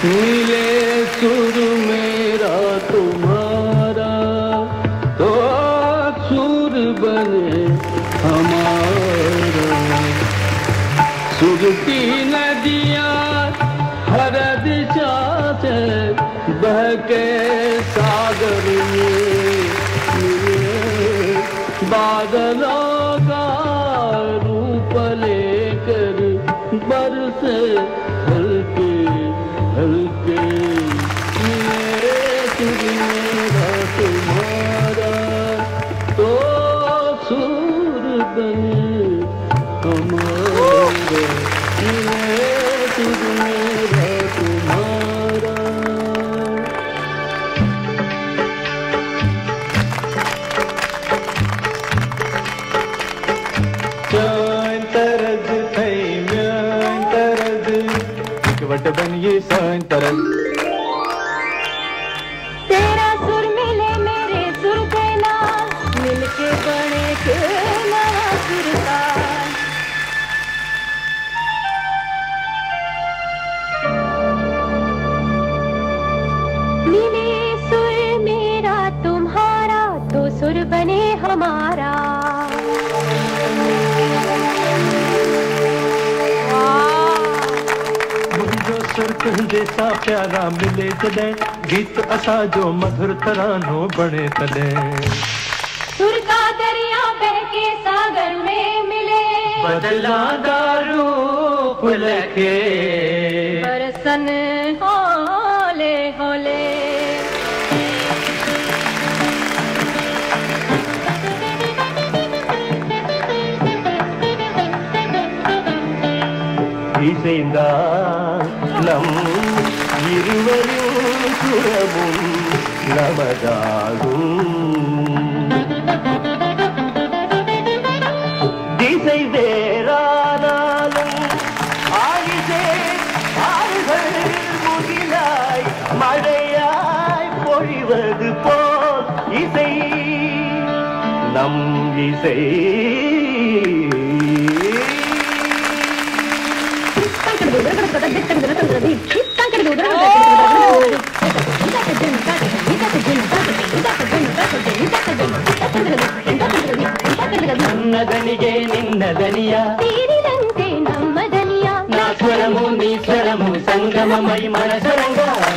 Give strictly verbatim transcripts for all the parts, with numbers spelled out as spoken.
मिले सुर मेरा तुम्हारा तो सुर बने हमारा। सुर की नदियाँ हर दिशा से बहके सागर में मिले। बादलों का रूप लेकर बरसे हल्के हल्के मिले सुर मेरा तुम्हारा तो सुर बने हमारा। मिले सुर मेरा तुम्हारा। Sān tarad thai myan tarad ek vat baniye sān tarad। तेरा सुर मिले मेरे सुर के नाल मिलके बने के नवा सुरताल। मिले सुर मेरा तुम्हारा तो सुर बने हमारा। सुर तुझे सा प्यारा मिले जदे गीत असा जो मधुर तरानो बने तले। सुर का दरिया बह के सागर में मिले बदला दारू पुलके बरसन होले होले। இசைந்தாலம் இருவரும் சுரமும் நமதாகும்। திசை வேறானாலும் ஆயிசே ஆறுகள் முகிலாய் மழையாய் பொழிவது போல் இசை நம் இசை। ನನ್ನದನಿಗೆ ನಿನ್ನ ದನಿಯ ತೀರಿದಂತೆ ನಮ್ಮ ದನಿಯ ನಾ ಸ್ವರಮು ನೀ ಸ್ವರಮು ಸಂಗಮಮೈ ಮನಸರಂಗ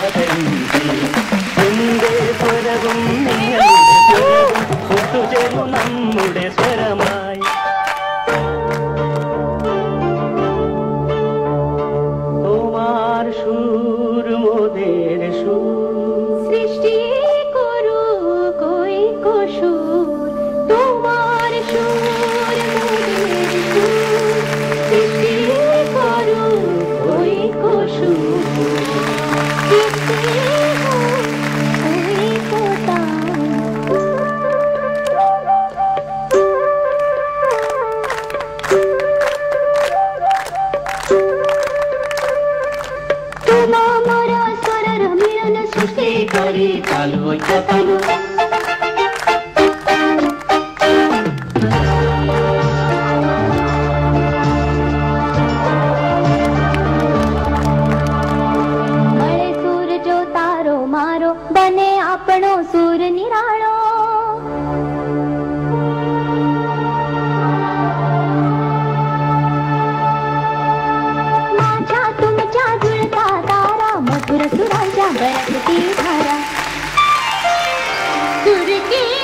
എന്റെ സ്വരവും ഒത്തുചേർന്നു നമ്മുടെ സ്വരമായി। তোমার সুর মোদের সুর সৃষ্টি করু কই কসুর তোমার সুর মোদের সুর সৃষ্টি করু কই কসুর সৃষ্টি কই কোতা। তোমা মোরা স্বরর মিলন সৃষ্টি ಕರಿ ಕಾಲು ಚಪಲು મળે સૂર જો તારો મારો બને આપણો સૂર નિરાળો। माझ्या तुमच्या जुळता तारा मधुर सुरांच्या बरसती धारा सुर की